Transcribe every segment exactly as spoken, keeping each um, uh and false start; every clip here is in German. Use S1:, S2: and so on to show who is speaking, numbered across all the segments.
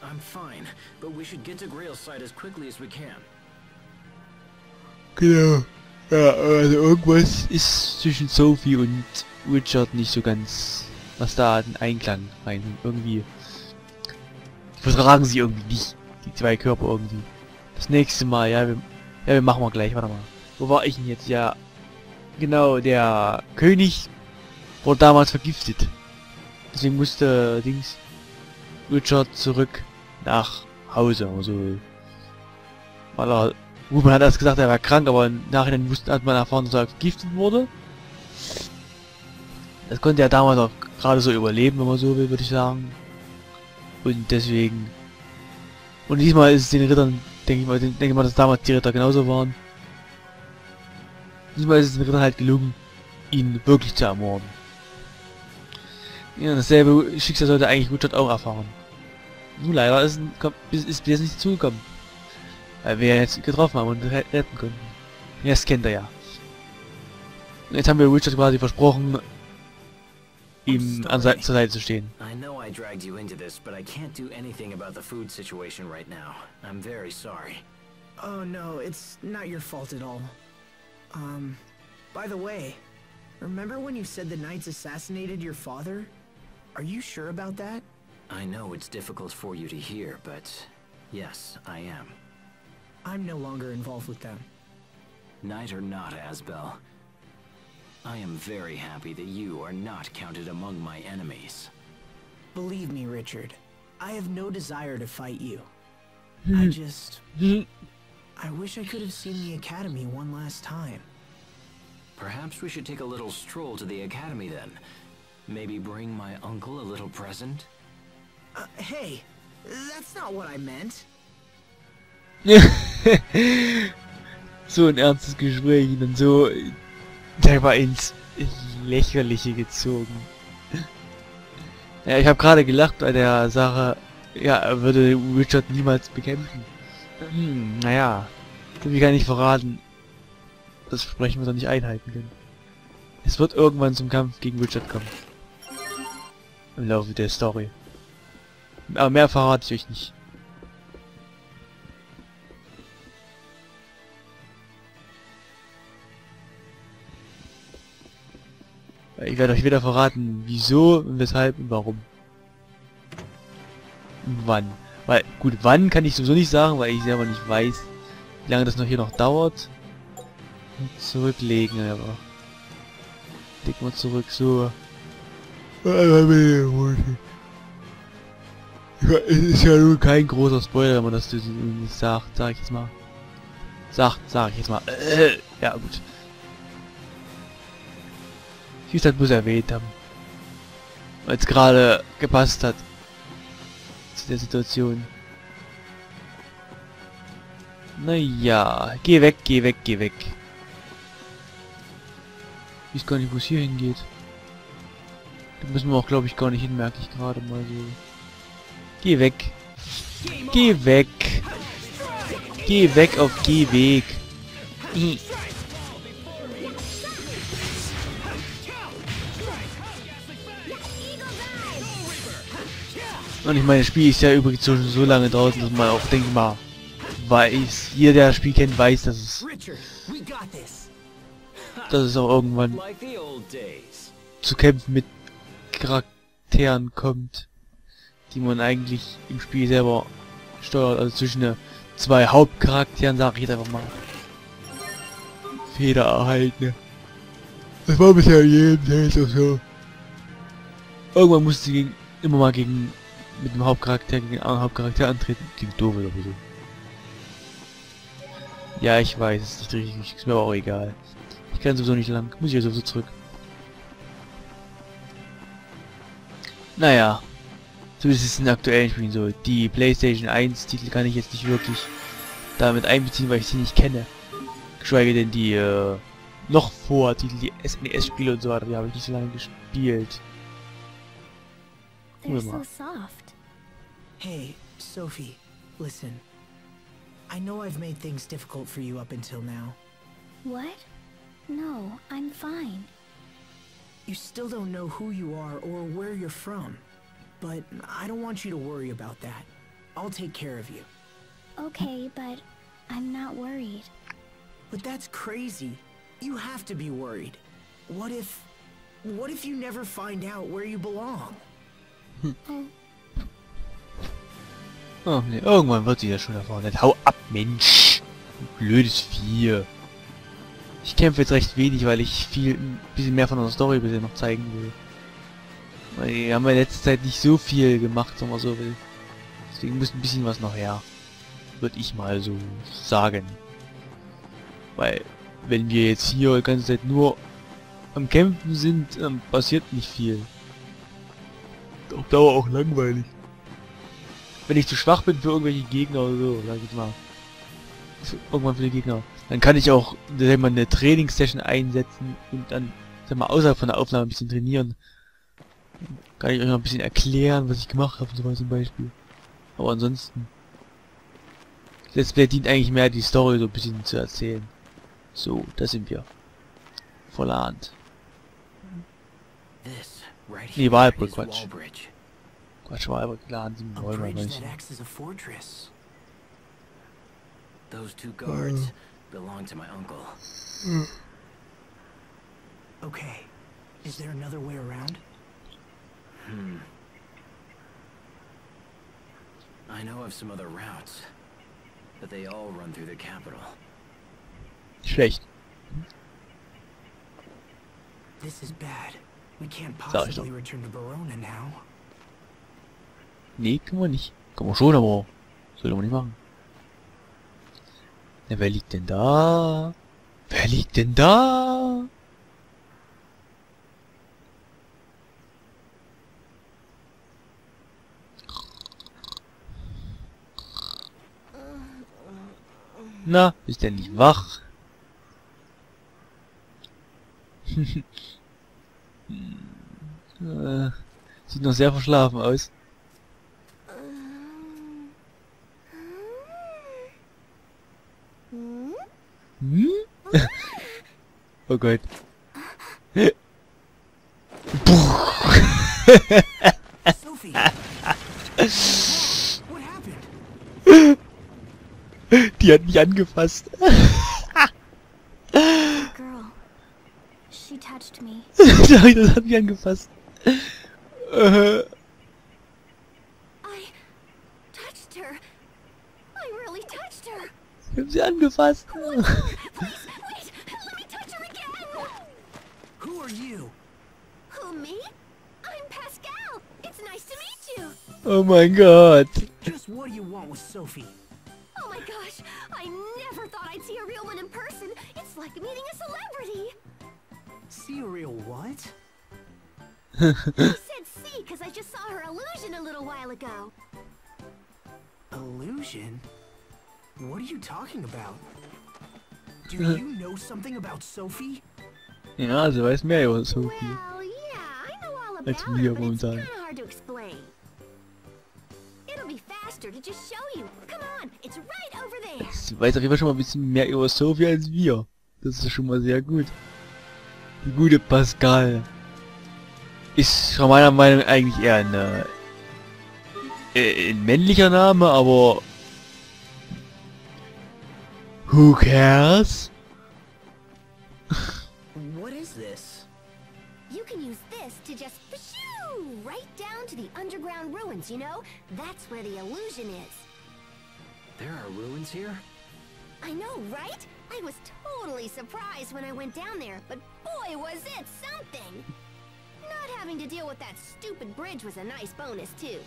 S1: I'm fine, but we should get to Grail's side as quickly as we can.
S2: Genau. Ja, also irgendwas ist zwischen Sophie und Richard nicht so ganz, was da in Einklang rein. Irgendwie vertragen sie irgendwie nicht, die zwei Körper irgendwie. Das nächste Mal, ja, wir, ja, wir machen wir gleich, warte mal. Wo war ich denn jetzt? Ja, genau, der König wurde damals vergiftet. Deswegen musste Dings Richard zurück nach Hause, also weil er, gut, man hat erst gesagt, er war krank, aber im Nachhinein wusste, hat man erfahren, dass er vergiftet wurde. Das konnte er damals auch gerade so überleben, wenn man so will, würde ich sagen. Und deswegen, und diesmal ist es den Rittern, denke ich mal, denke ich mal, dass damals die Ritter genauso waren. Diesmal ist es den Rittern halt gelungen, ihn wirklich zu ermorden. Ja, dasselbe Schicksal sollte eigentlich Richard auch erfahren. Nur leider ist, ist, ist bis nicht zugekommen. Weil wir ihn jetzt getroffen haben und retten konnten. Ja, das kennt er ja. Und jetzt haben wir Richard quasi versprochen, ihm an Seite, zur Seite zu stehen.
S1: I know I dragged you into this, but I can't do anything about the food situation right now. I'm very sorry.
S3: Oh no, it's not your fault at all. Um, by the way, remember when you said the Knights assassinated your father? Are you sure about that?
S1: I know it's difficult for you to hear, but yes, I am.
S3: I'm no longer involved with them.
S1: Knight or not, Asbel, I am very happy that you are not counted among my enemies.
S3: Believe me, Richard, I have no desire to fight you. I just... I wish I could have seen the Academy one last time.
S1: Perhaps we should take a little stroll to the Academy then. Maybe bring my uncle a little present?
S3: Uh, hey, that's not what I meant.
S2: So ein ernstes Gespräch und dann so der war ins Lächerliche gezogen. Ja, ich habe gerade gelacht bei der Sache, ja, er würde Richard niemals bekämpfen. Hm, naja, ich kann nicht verraten. Das Versprechen wir doch nicht einhalten können. Es wird irgendwann zum Kampf gegen Richard kommen. Im Laufe der Story. Aber mehr verrate ich euch nicht. Ich werde euch wieder verraten, wieso, und weshalb und warum. Und wann. Weil, gut, wann kann ich sowieso nicht sagen, weil ich selber nicht weiß, wie lange das noch hier noch dauert. Und zurücklegen, aber. Legen wir zurück, so. Es ist ja nun kein großer Spoiler, wenn man das nicht sagt, sag ich jetzt mal. Sagt, sag ich jetzt mal. Äh, ja, gut. Ich das muss erwähnt haben. Weil es gerade gepasst hat. Zu der Situation. Naja, geh weg, geh weg, geh weg. Ich weiß gar nicht, wo es hier hingeht. Da müssen wir auch, glaube ich, gar nicht hin, merke ich gerade mal so. Geh weg. Geh weg. Geh weg auf Gehweg. Und ich meine, das Spiel ist ja übrigens schon so lange draußen, dass man auch, denke ich mal, weiß, jeder, der das Spiel kennt, weiß, dass es, dass es auch irgendwann zu Kämpfen mit Charakteren kommt, die man eigentlich im Spiel selber steuert, also zwischen äh, zwei Hauptcharakteren, sag ich jetzt einfach mal. Feder erhalten. Das war bisher jedem Teil so. Irgendwann musste sie gegen, immer mal gegen mit dem Hauptcharakter gegen den anderen Hauptcharakter antreten. Klingt doof oder so. Ja, ich weiß, es ist nicht richtig, ist mir aber auch egal. Ich kann sowieso nicht lang, muss ich ja sowieso zurück. Naja, so ist es in aktuellen Spielen so. Die PlayStation eins Titel kann ich jetzt nicht wirklich damit einbeziehen, weil ich sie nicht kenne. Geschweige denn die äh, noch vor Titel, die S N E S-Spiele und so weiter, die habe ich nicht so lange gespielt.
S4: They're so soft.
S3: Hey, Sophie, listen. I know I've made things difficult for you up until now.
S4: What? No, I'm fine.
S3: You still don't know who you are or where you're from. But I don't want you to worry about that. I'll take care of you.
S4: Okay, but I'm not worried.
S3: But that's crazy. You have to be worried. What if... What if you never find out where you belong?
S2: Oh, nee, irgendwann wird sie das schon erfahren. Jetzt hau ab, Mensch! Blödes Vieh. Ich kämpfe jetzt recht wenig, weil ich viel, ein bisschen mehr von unserer Story bisher noch zeigen will. Weil wir haben ja in letzter Zeit nicht so viel gemacht, wenn man so will. Deswegen muss ein bisschen was noch her. Würde ich mal so sagen. Weil, wenn wir jetzt hier die ganze Zeit nur am Kämpfen sind, dann passiert nicht viel. Auf Dauer auch langweilig. Wenn ich zu schwach bin für irgendwelche Gegner oder so, sag ich jetzt mal. Für, irgendwann für die Gegner. Dann kann ich auch, sag mal, eine Trainingssession einsetzen und dann, sag mal, außerhalb von der Aufnahme ein bisschen trainieren. Dann kann ich euch noch ein bisschen erklären, was ich gemacht habe, so zum Beispiel. Aber ansonsten... Let's Play dient eigentlich mehr, die Story so ein bisschen zu erzählen. So, da sind wir. Voller Hand.
S1: This right
S2: Nee,
S1: here
S2: Walbrück,
S1: is
S2: Quatsch.
S1: Walbridge.
S2: Quatsch, Walbrück, klar, an diesem
S3: A
S2: Räumer,
S3: bridge
S2: weiß
S3: that
S2: ich.
S3: acts as a fortress.
S1: Those two guards belong to my uncle.
S3: Okay. Is there another way around?
S1: Hmm. I know of some other routes, but they all run through the capital.
S2: Schlecht.
S3: This is bad. We can't
S2: Sag ich doch.
S3: possibly return to Verona now.
S2: Nee, können wir nicht. Können wir schon, aber... Sollen wir nicht machen. Na, wer liegt denn da? Wer liegt denn da? Na, bist du nicht wach? äh, sieht noch sehr verschlafen aus. Hm? Oh Gott.
S3: Sophie! What happened?
S2: Die hat mich angefasst.
S4: Girl. She touched me.
S2: Nein, das hat mich angefasst. Äh,
S4: I touched her. I really touched her.
S2: ich hab sie angefasst.
S4: Please, wait. Let me touch her again.
S3: Who are you?
S4: Who, me? I'm Pascal. It's nice to meet you.
S2: Oh mein Gott.
S3: Just what do you want with Sophie?
S4: Oh my gosh. I never thought I'd see a real one in person. It's like meeting a celebrity.
S3: See a real what?
S4: I said see because I just saw her illusion a little while ago.
S3: Illusion? What are you talking about? Do you know something about Sophie?
S2: Ja, sie weiß mehr über Sophie.
S4: Well, yeah, I know all
S2: Als
S4: about
S2: wir
S4: her, but it's
S2: momentan.
S4: kind of hard to explain. It'll be faster to just show you. Come on, it's right over there.
S2: Sie weiß auf jeden Fall schon mal ein bisschen mehr über Sophie als wir. Das ist schon mal sehr gut. Die gute Pascal. Ist von meiner Meinung nach eigentlich eher ein, äh, ein männlicher Name, aber... Who cares?
S3: What is this?
S4: You can use this to just pshoo, right down to the underground ruins, you know? That's where the illusion is.
S1: There are ruins here?
S4: I know, right? I was totally surprised when I went down there, but boy was it something! Not having to deal with that stupid bridge was a nice bonus, too.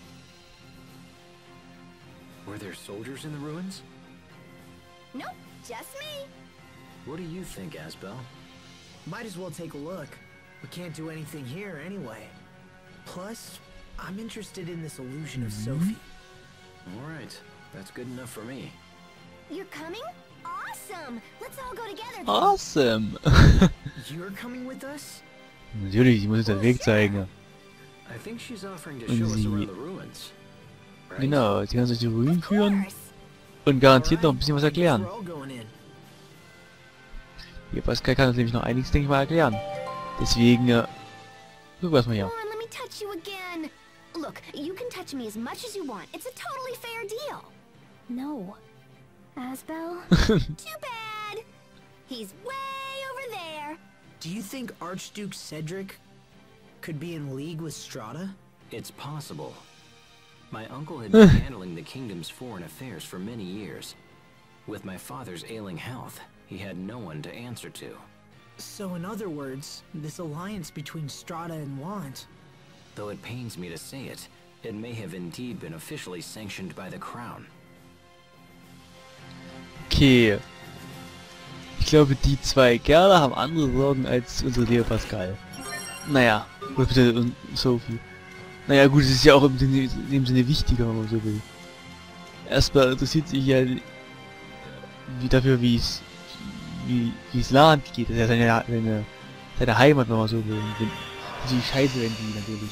S1: Were there soldiers in the ruins?
S4: Nope, just me.
S1: What do you think, Asbel?
S3: Might as well take a look. We can't do anything here anyway. Plus, I'm interested in this illusion of Sophie.
S1: Alright, that's good enough for me.
S4: You're coming? Awesome! Let's all go together then.
S2: Awesome!
S3: You're coming with us?
S2: Natürlich, ich muss jetzt den Weg zeigen.
S1: I think she's offering to
S2: Und
S1: show us
S2: sie-
S1: around the ruins. Right?
S2: Genau, sie kann uns durch die Ruinen
S4: Of
S2: führen
S4: course.
S2: und garantiert noch ein
S3: Alright,
S2: bisschen was
S3: I guess
S2: erklären.
S3: we're all going in.
S2: Hier, Pascal kann uns nämlich noch einiges, denke ich mal, erklären. Deswegen, äh, gucken wir erstmal hier.
S4: Come on, let me touch you again. Look, you can touch me as much as you want. It's a totally fair deal. No. Asbel? Too bad. He's way over there.
S3: Do you think Archduke Cedric could be in league with Strahta?
S1: It's possible. My uncle had been handling the kingdom's foreign affairs for many years. With my father's ailing health, he had no one to answer to.
S3: So in other words, this alliance between Strahta and Want.
S1: Though it pains me to say it, it may have indeed been officially sanctioned by the crown.
S2: Okay. Ich glaube, die zwei Kerle haben andere Sorgen als unsere Leo Pascal. Naja, oder bitte Sophie. Naja gut, es ist ja auch im Sinne, in dem Sinne wichtiger, wenn man so will. Erstmal interessiert sich ja wie dafür, wie es wie wie es Land geht. Das ist ja seine, seine, seine Heimat, wenn man so will. Wenn, natürlich scheiße, wenn die natürlich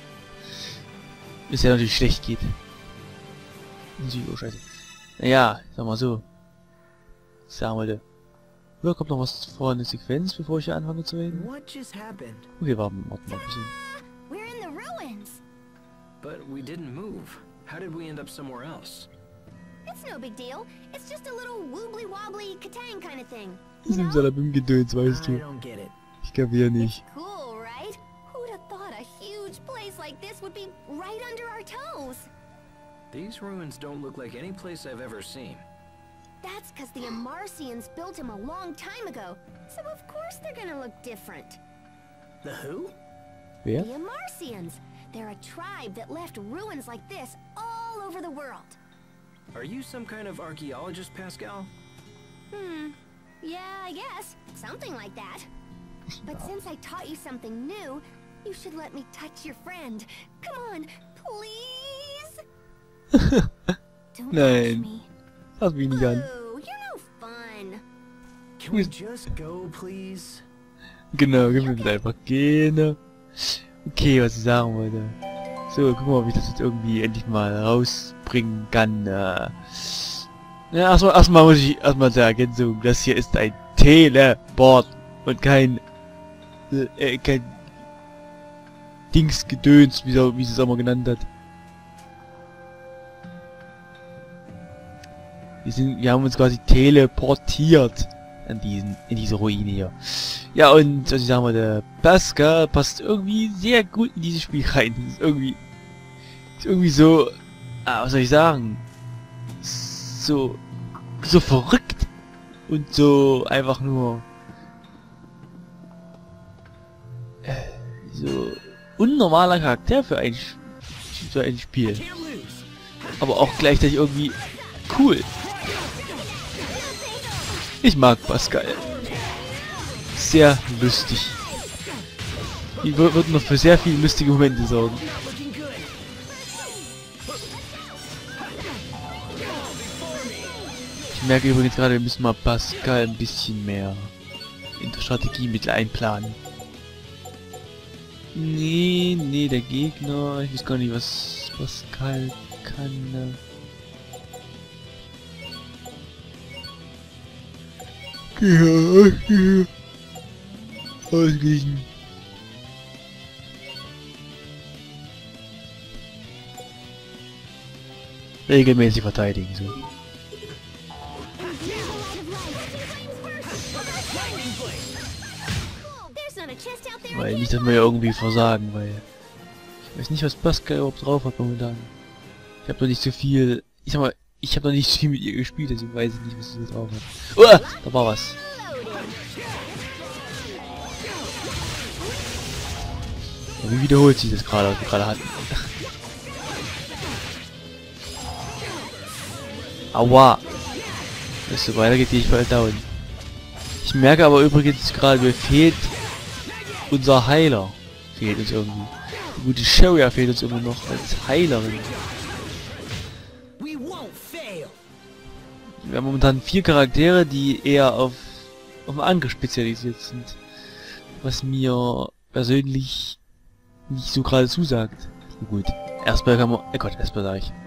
S2: es ja natürlich schlecht geht. Natürlich auch scheiße. Naja, sag mal so. Sagen wir da. Oder kommt noch was vor, eine Sequenz, bevor ich hier anfange zu reden?
S3: What just happened?
S2: Okay, warten wir mal ein bisschen.
S4: We're in the ruins.
S1: But we didn't move. How did we end up somewhere else?
S4: It's no big deal. It's just a little wobbly-wobbly Katang kind of thing.
S2: Das ist im Salabim-Gedöns, weißt
S3: I
S2: du.
S3: don't get it.
S2: Ich kapier nicht.
S4: Cool, right? Who'd have thought a huge place like this would be right under our toes?
S1: These ruins don't look like any place I've ever seen.
S4: That's because the Amarcians built them a long time ago, so of course they're gonna look different.
S3: The who?
S2: Wer?
S4: The Amarcians. They're a tribe that left ruins like this all over the world.
S1: Are you some kind of archaeologist, Pascal?
S4: Hmm. Yeah, I guess. Something like that. But since I taught you something new, you should let me touch your friend. Come on, please? Don't
S2: Nein.
S4: touch me.
S2: Fass mich nicht an.
S4: Ooh, you're no fun.
S3: Can we just go, please?
S2: Genau, gib mir einfach gehen. Okay, was ich sagen wollte. So, guck mal, ob ich das jetzt irgendwie endlich mal rausbringen kann. Äh ja, erstmal, erstmal muss ich erstmal zur Ergänzung. Das hier ist ein Teleport und kein äh, kein Dingsgedöns, wie, wie sie es auch mal genannt hat. Wir sind, wir haben uns quasi teleportiert an diesen, in diese Ruine hier. Ja, und was ich sagen mal, der Pascal passt irgendwie sehr gut in dieses Spiel rein. Ist irgendwie, ist irgendwie so, ah, was soll ich sagen, so, so verrückt und so einfach nur, äh, so unnormaler Charakter für ein, für ein Spiel. Aber auch gleichzeitig irgendwie cool. Ich mag Pascal. Sehr lustig. Die wird noch für sehr viele lustige Momente sorgen. Ich merke übrigens gerade, wir müssen mal Pascal ein bisschen mehr in der Strategie mit einplanen. Nee, nee, der Gegner. Ich weiß gar nicht, was Pascal kann. Ja, ja. Ausgleichen. Regelmäßig verteidigen, so. Weil nicht, dass wir irgendwie versagen, weil ich weiß nicht, was Pascal überhaupt drauf hat momentan. Ich habe noch nicht so viel, ich sag mal, ich habe noch nicht so viel mit ihr gespielt, deswegen weiß ich nicht, was sie so drauf hat. Uah, da war was. Aber wie wiederholt sich das gerade, was wir gerade hatten? Aua! Wenn es so weitergeht, gehe ich bald down. Ich merke aber übrigens gerade, mir fehlt unser Heiler. Fehlt uns irgendwie. Die gute Sherry fehlt uns immer noch als Heilerin. Wir haben momentan vier Charaktere, die eher auf, auf den Angriff spezialisiert sind. Was mir persönlich nicht so gerade zusagt. Na gut. Erstmal kann man... Oh Gott, erstmal sage ich.